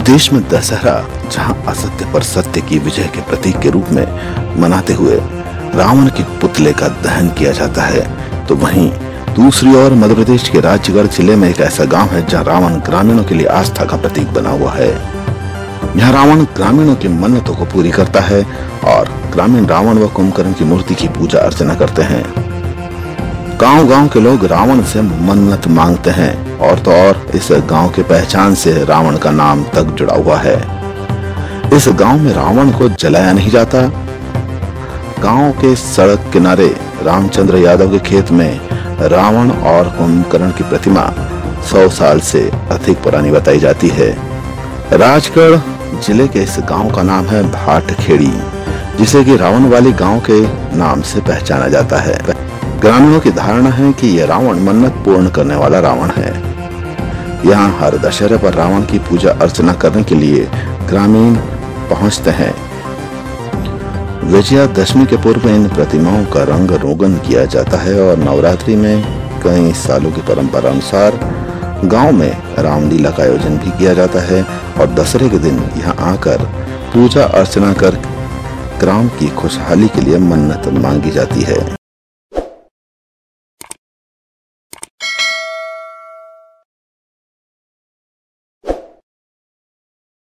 देश में दशहरा जहां असत्य पर सत्य की विजय के प्रतीक के रूप में मनाते हुए रावण के पुतले का दहन किया जाता है, तो वहीं दूसरी ओर मध्य प्रदेश के राजगढ़ जिले में एक ऐसा गांव है जहां रावण ग्रामीणों के लिए आस्था का प्रतीक बना हुआ है। यहाँ रावण ग्रामीणों की मन्नतों को पूरी करता है और ग्रामीण रावण व कुंभकर्ण की मूर्ति की पूजा अर्चना करते हैं। गांव-गांव के लोग रावण से मन्नत मांगते हैं और तो और इस गांव के पहचान से रावण का नाम तक जुड़ा हुआ है। इस गांव में रावण को जलाया नहीं जाता। गांव के सड़क किनारे रामचंद्र यादव के खेत में रावण और कुंभकर्ण की प्रतिमा 100 साल से अधिक पुरानी बताई जाती है। राजगढ़ जिले के इस गांव का नाम है भाटखेड़ी, जिसे कि रावण वाली गांव के नाम से पहचाना जाता है। ग्रामीणों की धारणा है कि यह रावण मन्नत पूर्ण करने वाला रावण है। यहाँ हर दशहरे पर रावण की पूजा अर्चना करने के लिए ग्रामीण पहुंचते हैं। विजयादशमी के पूर्व इन प्रतिमाओं का रंग रोगन किया जाता है और नवरात्रि में कई सालों की परंपरा अनुसार गांव में रामलीला का आयोजन भी किया जाता है और दशहरे के दिन यहाँ आकर पूजा अर्चना कर ग्राम की खुशहाली के लिए मन्नत मांगी जाती है।